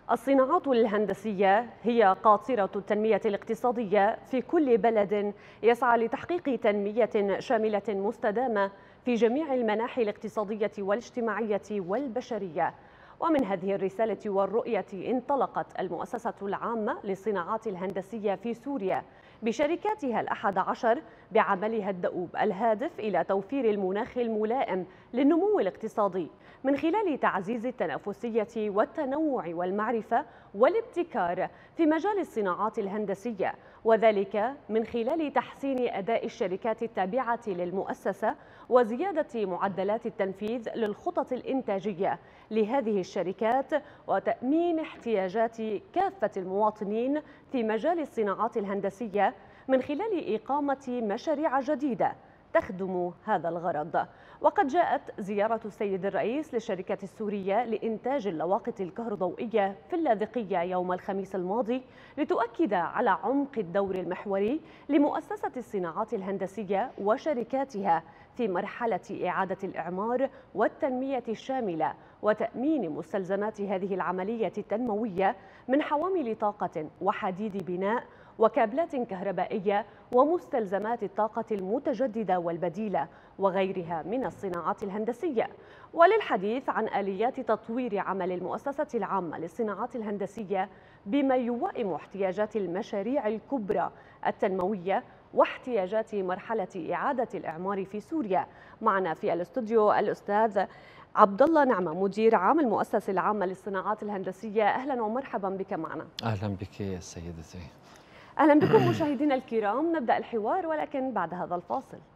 الصناعات الهندسية هي قاطرة التنمية الاقتصادية في كل بلد يسعى لتحقيق تنمية شاملة مستدامة في جميع المناحي الاقتصادية والاجتماعية والبشرية. ومن هذه الرسالة والرؤية انطلقت المؤسسة العامة للصناعات الهندسية في سوريا بشركاتها ال11 بعملها الدؤوب الهادف إلى توفير المناخ الملائم للنمو الاقتصادي من خلال تعزيز التنافسية والتنوع والمعرفة والابتكار في مجال الصناعات الهندسية، وذلك من خلال تحسين أداء الشركات التابعة للمؤسسة وزيادة معدلات التنفيذ للخطط الإنتاجية لهذه الشركات وتأمين احتياجات كافة المواطنين في مجال الصناعات الهندسية من خلال إقامة مشاريع جديدة تخدم هذا الغرض. وقد جاءت زيارة السيد الرئيس للشركة السورية لإنتاج اللواقط الكهروضوئية في اللاذقية يوم الخميس الماضي لتؤكد على عمق الدور المحوري لمؤسسة الصناعات الهندسية وشركاتها في مرحلة إعادة الإعمار والتنمية الشاملة وتأمين مستلزمات هذه العملية التنموية من حوامل طاقة وحديد بناء وكابلات كهربائية ومستلزمات الطاقة المتجددة والبديلة وغيرها من الصناعات الهندسية. وللحديث عن آليات تطوير عمل المؤسسة العامة للصناعات الهندسية بما يوائم احتياجات المشاريع الكبرى التنموية واحتياجات مرحلة إعادة الإعمار في سوريا، معنا في الاستوديو الأستاذ عبد الله نعمة مدير عام المؤسسة العامة للصناعات الهندسية. أهلا ومرحبا بك معنا. أهلا بك يا سيدتي. أهلا بكم مشاهدينا الكرام، نبدأ الحوار ولكن بعد هذا الفاصل.